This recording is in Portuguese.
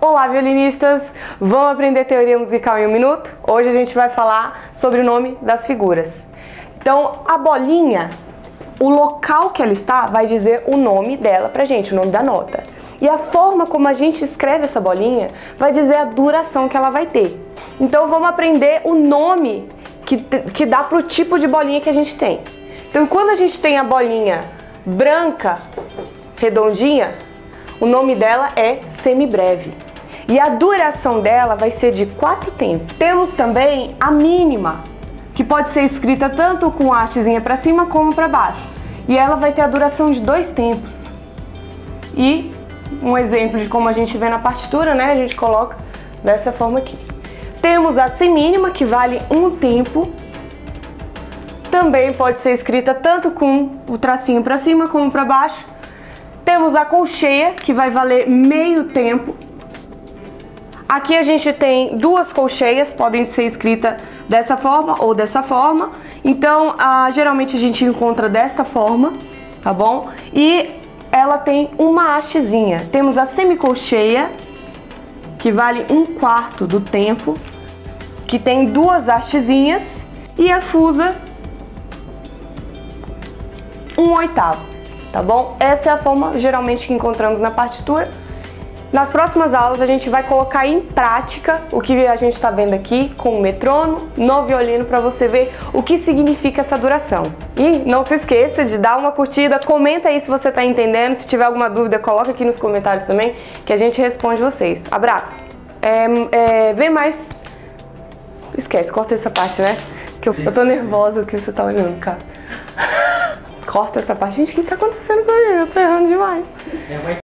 Olá, violinistas! Vamos aprender teoria musical em um minuto? Hoje a gente vai falar sobre o nome das figuras. Então, a bolinha, o local que ela está vai dizer o nome dela pra gente, o nome da nota. E a forma como a gente escreve essa bolinha vai dizer a duração que ela vai ter. Então, vamos aprender o nome que dá pro tipo de bolinha que a gente tem. Então, quando a gente tem a bolinha branca, redondinha, o nome dela é semibreve. E a duração dela vai ser de 4 tempos. Temos também a mínima, que pode ser escrita tanto com a hastezinha para cima como para baixo. E ela vai ter a duração de 2 tempos. E um exemplo de como a gente vê na partitura, né? A gente coloca dessa forma aqui. Temos a semínima, que vale 1 tempo. Também pode ser escrita tanto com o tracinho para cima como para baixo. Temos a colcheia, que vai valer meio tempo. Aqui a gente tem 2 colcheias, podem ser escritas dessa forma ou dessa forma. Então, geralmente a gente encontra dessa forma, tá bom? E ela tem uma hastezinha. Temos a semicolcheia, que vale 1/4 do tempo, que tem 2 hastezinhas, e a fusa, 1/8, tá bom? Essa é a forma geralmente que encontramos na partitura. Nas próximas aulas a gente vai colocar em prática o que a gente está vendo aqui com o metrônomo no violino para você ver o que significa essa duração. E não se esqueça de dar uma curtida, comenta aí se você está entendendo, se tiver alguma dúvida coloca aqui nos comentários também que a gente responde vocês. Abraço! Vem mais... Esquece, corta essa parte, né? Que eu tô nervosa que você tá olhando, cara. Corta essa parte. Gente, o que tá acontecendo com ele? Eu tô errando demais.